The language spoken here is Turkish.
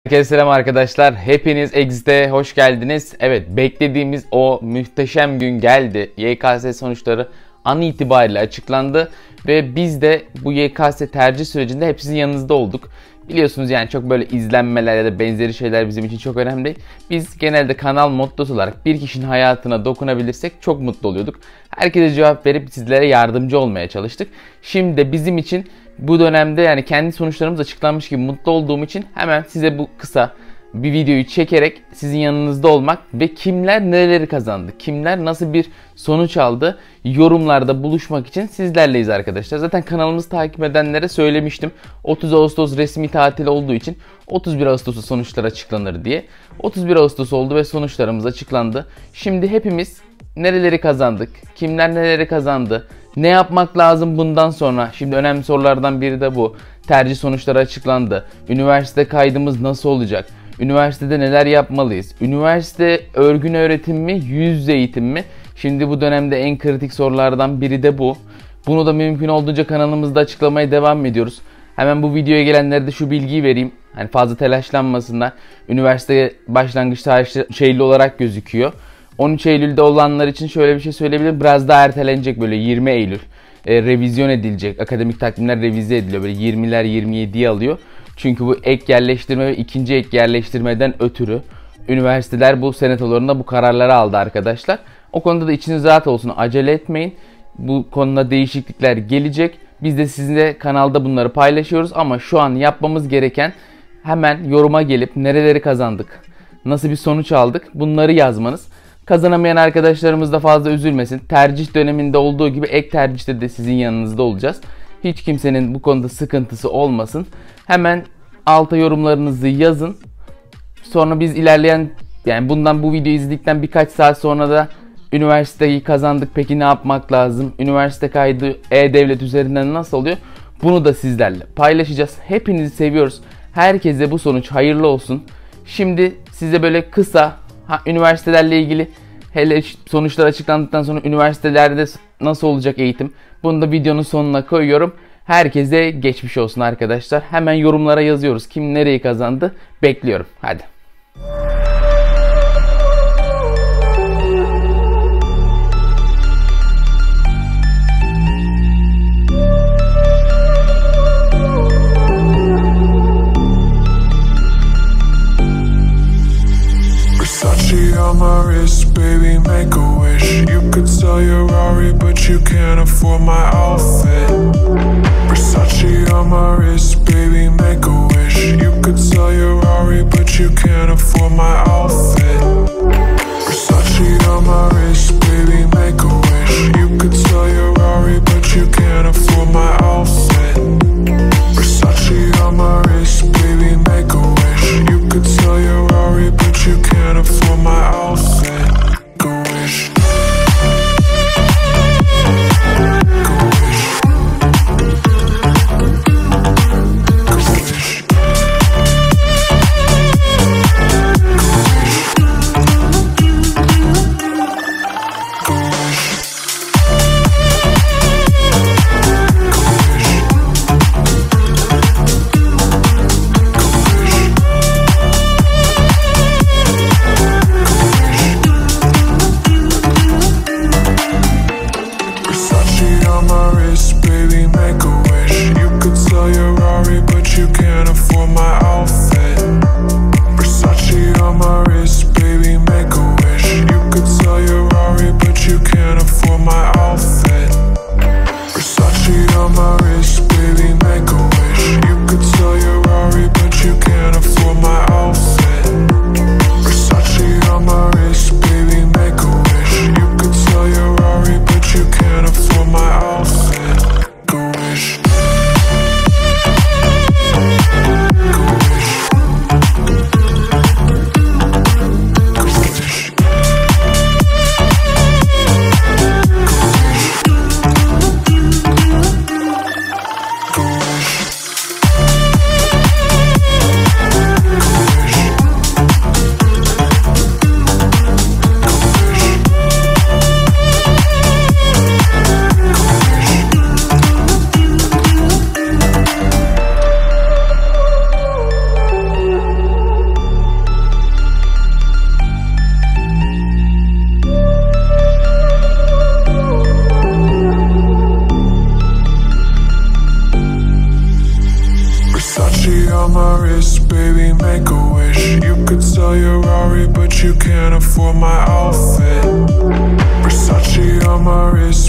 Herkese selam arkadaşlar. Hepiniz Exit'e hoş geldiniz. Evet, beklediğimiz o muhteşem gün geldi. YKS sonuçları an itibariyle açıklandı ve biz de bu YKS tercih sürecinde hep sizin yanınızda olduk. Biliyorsunuz yani çok böyle izlenmeler ya da benzeri şeyler bizim için çok önemli değil. Biz genelde kanal mottosu olarak bir kişinin hayatına dokunabilirsek çok mutlu oluyorduk. Herkese cevap verip sizlere yardımcı olmaya çalıştık. Şimdi de bizim için bu dönemde yani kendi sonuçlarımız açıklanmış gibi mutlu olduğum için hemen size bu kısa bir videoyu çekerek sizin yanınızda olmak ve kimler nereleri kazandı, kimler nasıl bir sonuç aldı yorumlarda buluşmak için sizlerleyiz arkadaşlar. Zaten kanalımızı takip edenlere söylemiştim. 30 Ağustos resmi tatil olduğu için 31 Ağustos'ta sonuçlar açıklanır diye. 31 Ağustos oldu ve sonuçlarımız açıklandı. Şimdi hepimiz nereleri kazandık, kimler neleri kazandı, ne yapmak lazım bundan sonra? Şimdi önemli sorulardan biri de bu. Tercih sonuçları açıklandı. Üniversite kaydımız nasıl olacak? Üniversitede neler yapmalıyız? Üniversite örgün öğretim mi, yüz yüze eğitim mi? Şimdi bu dönemde en kritik sorulardan biri de bu. Bunu da mümkün olduğunca kanalımızda açıklamaya devam ediyoruz. Hemen bu videoya gelenlere de şu bilgiyi vereyim. Hani fazla telaşlanmasınlar. Üniversite başlangıç tarihi şeyli olarak gözüküyor. 13 Eylül'de olanlar için şöyle bir şey söyleyebilirim. Biraz daha ertelenecek, böyle 20 Eylül. Revizyon edilecek. Akademik takvimler revize ediliyor. Böyle 20'ler 27'yi alıyor. Çünkü bu ek yerleştirme ve ikinci ek yerleştirmeden ötürü üniversiteler bu senatolarında bu kararları aldı arkadaşlar. O konuda da içiniz rahat olsun. Acele etmeyin. Bu konuda değişiklikler gelecek. Biz de sizinle kanalda bunları paylaşıyoruz. Ama şu an yapmamız gereken hemen yoruma gelip nereleri kazandık, nasıl bir sonuç aldık bunları yazmanız. Kazanamayan arkadaşlarımız da fazla üzülmesin. Tercih döneminde olduğu gibi ek tercihte de sizin yanınızda olacağız. Hiç kimsenin bu konuda sıkıntısı olmasın. Hemen alta yorumlarınızı yazın. Sonra biz ilerleyen yani bu videoyu izledikten birkaç saat sonra da üniversiteyi kazandık, peki ne yapmak lazım? Üniversite kaydı e-devlet üzerinden nasıl oluyor? Bunu da sizlerle paylaşacağız. Hepinizi seviyoruz. Herkese bu sonuç hayırlı olsun. Şimdi size böyle kısa üniversitelerle ilgili, hele sonuçlar açıklandıktan sonra üniversitelerde nasıl olacak eğitim, bunu da videonun sonuna koyuyorum. Herkese geçmiş olsun arkadaşlar. Hemen yorumlara yazıyoruz. Kim nereyi kazandı? Bekliyorum. Hadi. On my wrist, baby, make a wish. You could sell your Rari, but you can't afford my outfit. Versace on my wrist, baby, make a wish. You could sell your Rari, but you can't afford my outfit. Versace on my wrist, baby, make a wish. You could sell your Rari, but you can't afford my outfit. Versace on my wrist, baby, make a wish. You could sell your Rari, but you can't afford my outfit. Go wish. Go wish. Go wish. Go wish. Versace on my wrist, baby, make a wish. You could sell your Rari, but you can't afford my outfit. Versace on my wrist,